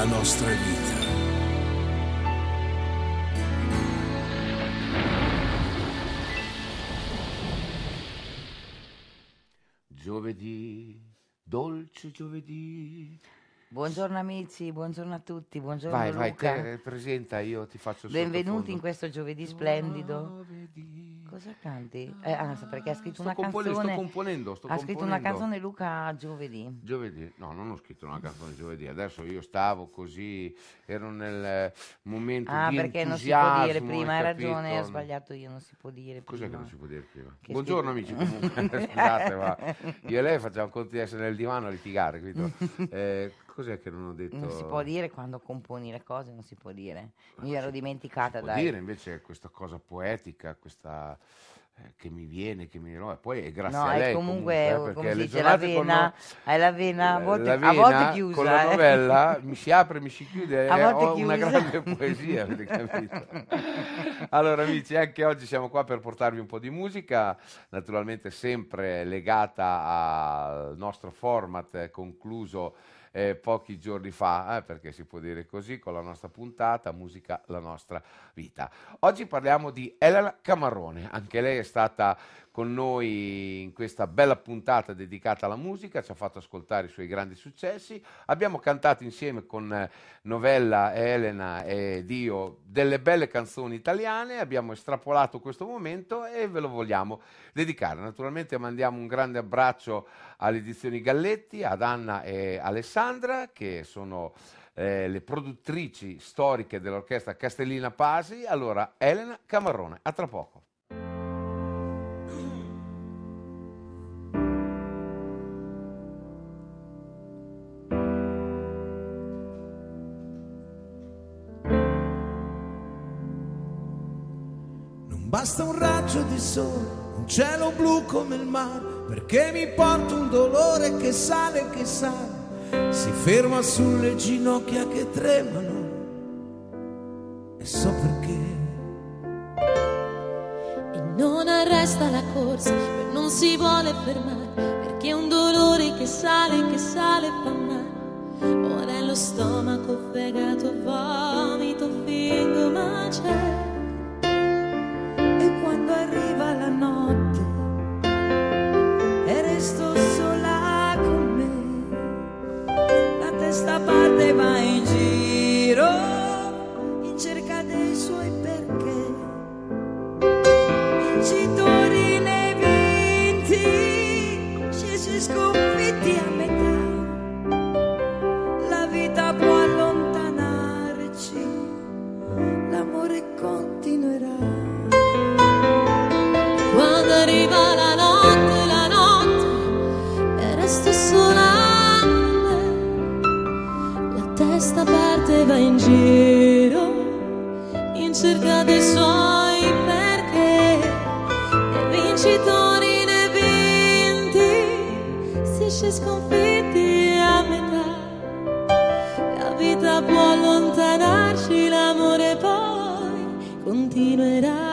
la nostra vita. Giovedì, dolce giovedì. Buongiorno amici, buongiorno a tutti, buongiorno Vai, Luca. vai, te presenta, io ti faccio il Benvenuti sottofondo. in questo giovedì splendido. Cosa canti? Perché ha scritto una canzone. Sto componendo. Ha scritto una canzone Luca giovedì. Giovedì? No, non ho scritto una canzone giovedì. Adesso io stavo così, ero nel momento di perché non si entusiasmo. può dire prima, hai capito? ragione, ho sbagliato io, non si può dire prima. Cos'è che non si può dire prima? Che Buongiorno amici, comunque. Scusate, ma io e lei facciamo conto di essere nel divano a litigare, capito? Cos'è che non ho detto? Non si può dire quando componi le cose, non si può dire. Mi ero dimenticata, si può dire invece questa cosa poetica, questa che mi viene, no, e poi è grazie a lei comunque perché come si le dice, giornate hai la vena a volte chiusa. Con la novella mi si apre, mi si chiude, a volte ho chiusa. una grande poesia, avete capito? Allora amici, anche oggi siamo qua per portarvi un po' di musica, naturalmente sempre legata al nostro format concluso pochi giorni fa, perché si può dire così, con la nostra puntata Musica, la nostra vita. Oggi parliamo di Elena Camarone, anche lei è stata con noi in questa bella puntata dedicata alla musica, ci ha fatto ascoltare i suoi grandi successi, abbiamo cantato insieme con Novella, Elena ed io delle belle canzoni italiane, abbiamo estrapolato questo momento e ve lo vogliamo dedicare. Naturalmente mandiamo un grande abbraccio alle edizioni Galletti, ad Anna e Alessandra, che sono le produttrici storiche dell'orchestra Castellina Pasi. Allora, Elena Camarone, a tra poco. Basta un raggio di sole, un cielo blu come il mare, perché mi porta un dolore che sale, si ferma sulle ginocchia che tremano, e so perché. E non arresta la corsa, non si vuole fermare, perché è un dolore che sale, fa male. Ora è lo stomaco, fegato, vomito, fingo, ma c'è. Quando arriva la notte e resto sola con me, la testa parte e va in giro in cerca dei suoi perché, vincitori né vinti, scesi sconfitti a metà, la vita può allontanarci, l'amore continuerà. Quando arriva la notte, e resto sola con me, la testa parte e va in giro, in cerca dei suoi perché, né vincitori né vinti, si esce sconfitti a metà, la vita può allontanarci, l'amore poi continuerà.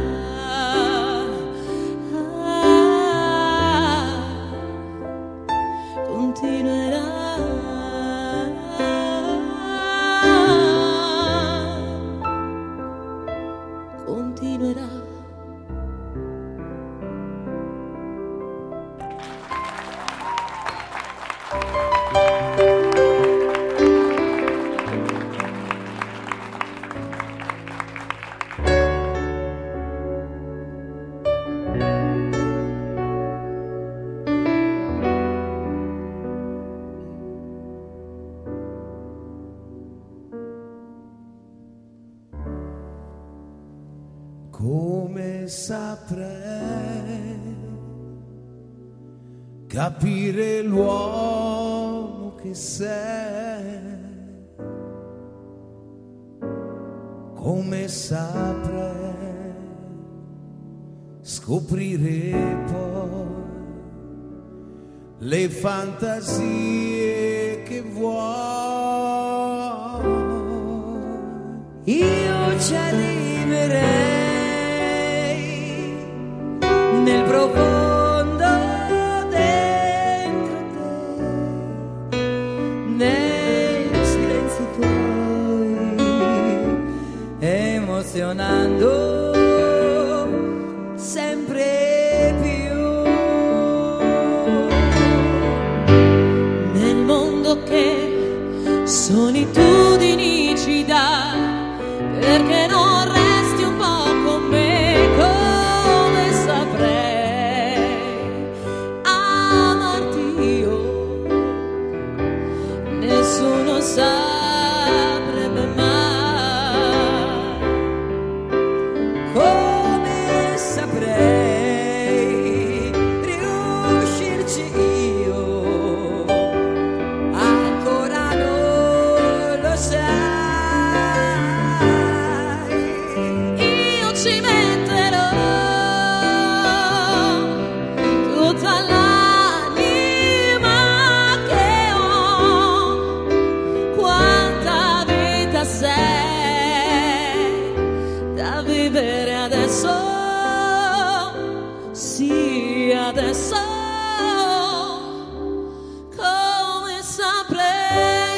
Come saprei capire l'uomo che sei, come saprei scoprire poi le fantasie che vuoi. Io ci arriverei nel profondo dentro te, nei silenzi tuoi. all'anima che ho. Quanta vita sei da vivere adesso, sì adesso, come saprei.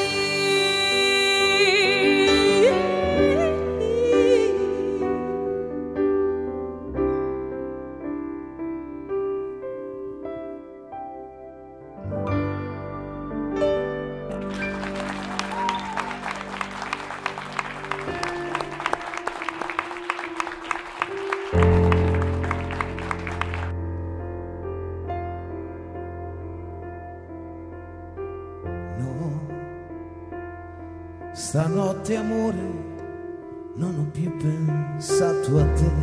Stanotte amore non ho più pensato a te,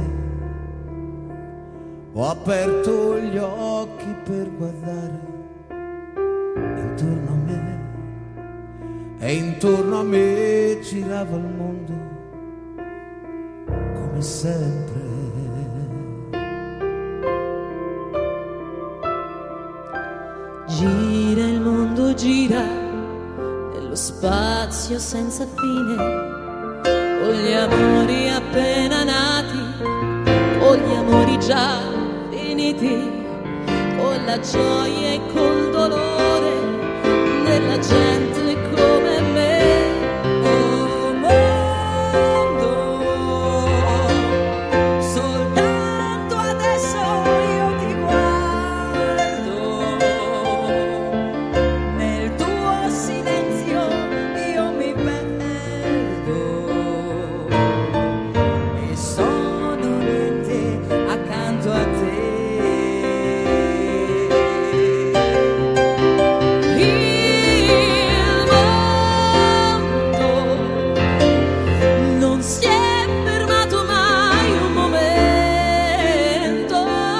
ho aperto gli occhi per guardare intorno a me e intorno a me girava il mondo come sempre. Gira il mondo, gira lo spazio senza fine, con gli amori appena nati, con gli amori già finiti, con la gioia e col dolore della gente come me. Oh mondo, soltanto adesso io ti guardo, nel tuo silenzio io mi perdo e sono niente accanto a te. Il mondo non si è fermato mai un momento,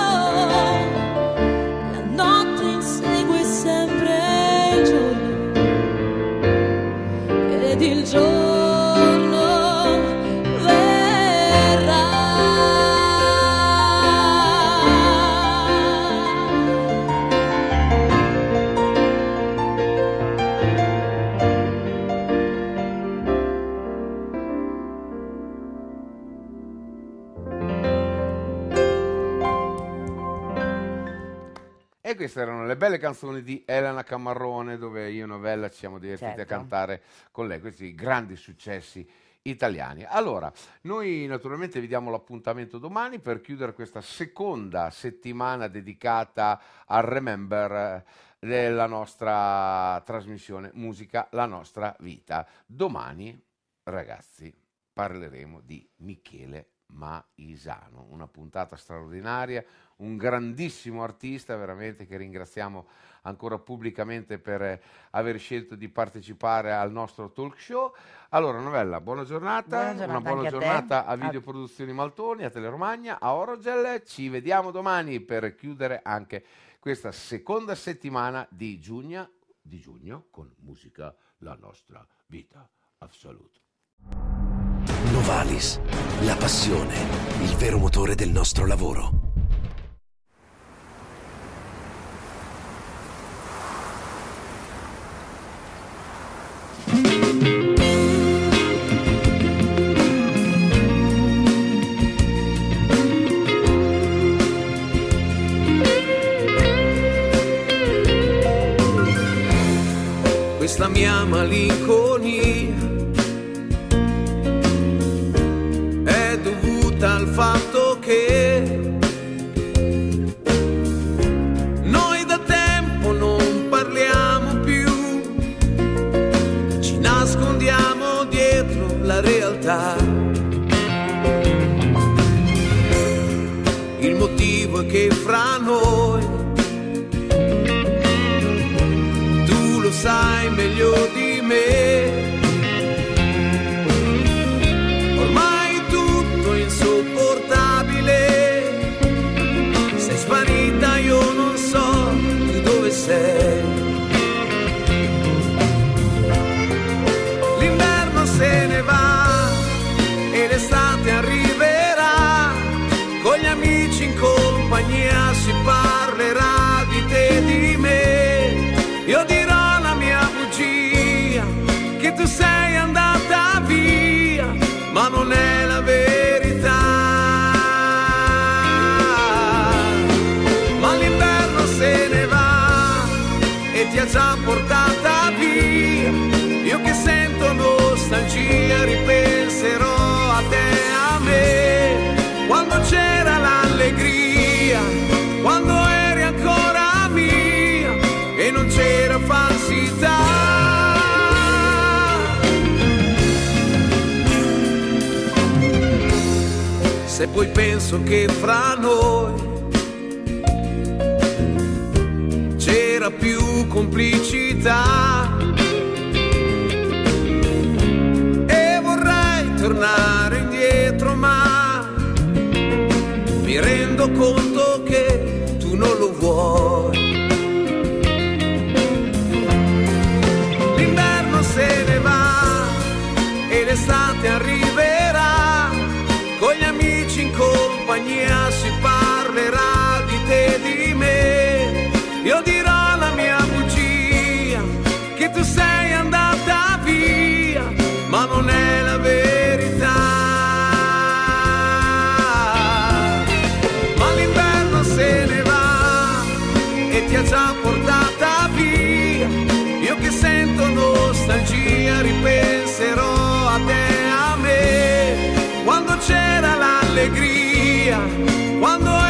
la notte insegue sempre il giorno ed il giorno verrà. E queste erano le belle canzoni di Elena Camarrone, dove io e Novella ci siamo divertiti a Certo. cantare con lei questi grandi successi italiani. Allora, noi naturalmente vi diamo l'appuntamento domani per chiudere questa seconda settimana dedicata al Remember della nostra trasmissione Musica, la nostra vita. Domani, ragazzi, parleremo di Michele Maisano, una puntata straordinaria, un grandissimo artista veramente che ringraziamo ancora pubblicamente per aver scelto di partecipare al nostro talk show. Allora Novella, buona giornata, Buona giornata una buona anche a te. giornata a Videoproduzioni Maltoni, a Teleromagna, a Orogel. Ci vediamo domani per chiudere anche questa seconda settimana di giugno con Musica, la nostra vita assoluta. Novalis, la passione, il vero motore del nostro lavoro. Questa mia malinconia è dovuta al fatto che noi da tempo non parliamo più, ci nascondiamo dietro la realtà. Il motivo è che fra noi, tu lo sai meglio di me, già portata via. Io che sento nostalgia ripenserò a te, a me, quando c'era l'allegria, quando eri ancora mia e non c'era falsità. Se poi penso che fra noi c'era più complicità e vorrei tornare indietro, ma mi rendo conto che tu non lo vuoi. L'inverno se ne va e l'estate arriverà, con gli amici in compagnia si parlerà di te e di me. Io dirò la mia bugia, che tu sei andata via, ma non è la verità. Ma l'inverno se ne va e ti ha già portata via. Io che sento nostalgia ripenserò a te, a me, quando c'era l'allegria, quando